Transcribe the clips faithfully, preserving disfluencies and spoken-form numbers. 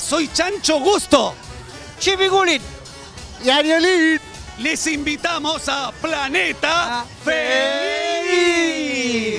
soy Chancho Gusto. Chipigulín y Ariolín. Les invitamos a Planeta Ah, Feliz.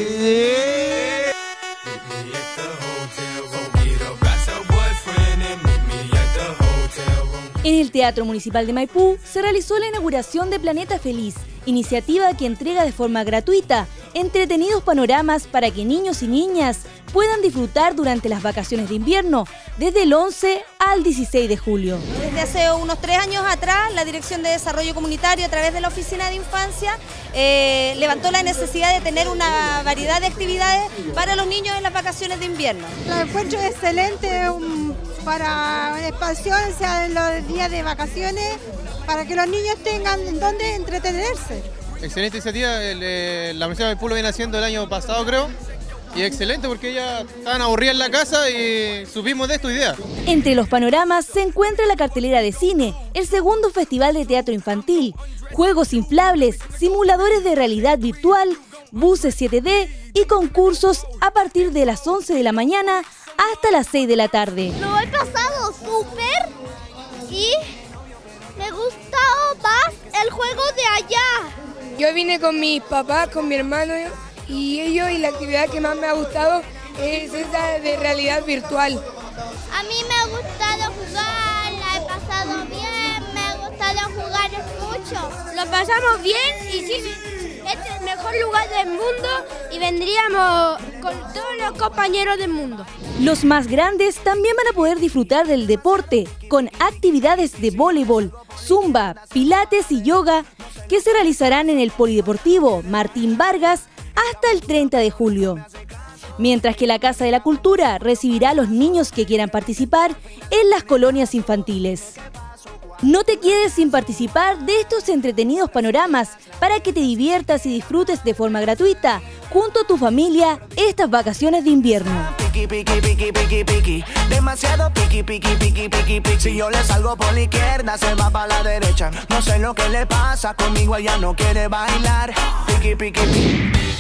En el Teatro Municipal de Maipú se realizó la inauguración de Planeta Feliz, iniciativa que entrega de forma gratuita entretenidos panoramas para que niños y niñas puedan disfrutar durante las vacaciones de invierno, desde el once al dieciséis de julio. Desde hace unos tres años atrás, la Dirección de Desarrollo Comunitario, a través de la Oficina de Infancia, eh, levantó la necesidad de tener una variedad de actividades para los niños en las vacaciones de invierno. Lo encuentro excelente um, para una expansión, o sea, en los días de vacaciones, para que los niños tengan donde entretenerse. Excelente iniciativa, el, eh, la Universidad de Maipú lo viene haciendo el año pasado, creo. Y excelente porque ya estaban aburridas en la casa y supimos de esta idea. Entre los panoramas se encuentra la cartelera de cine, el segundo festival de teatro infantil, juegos inflables, simuladores de realidad virtual, buses siete D y concursos a partir de las once de la mañana hasta las seis de la tarde. Lo he pasado súper y me gustó más el juego de allá. Yo vine con mis papás, con mi hermano y ellos, y la actividad que más me ha gustado es esa de realidad virtual. A mí me ha gustado jugar, la he pasado bien, me ha gustado jugar mucho. Lo pasamos bien y sí, este es el mejor lugar del mundo y vendríamos con todos los compañeros del mundo. Los más grandes también van a poder disfrutar del deporte con actividades de voleibol, zumba, pilates y yoga que se realizarán en el Polideportivo Martín Vargas hasta el treinta de julio. Mientras que la Casa de la Cultura recibirá a los niños que quieran participar en las colonias infantiles. No te quedes sin participar de estos entretenidos panoramas para que te diviertas y disfrutes de forma gratuita junto a tu familia estas vacaciones de invierno. Piqui, piqui, piqui, piqui, piqui. Demasiado piqui, piqui, piqui, piqui, piqui. Si yo le salgo por la izquierda, se va para la derecha. No sé lo que le pasa, conmigo ella no quiere bailar. Piqui, piqui, piqui.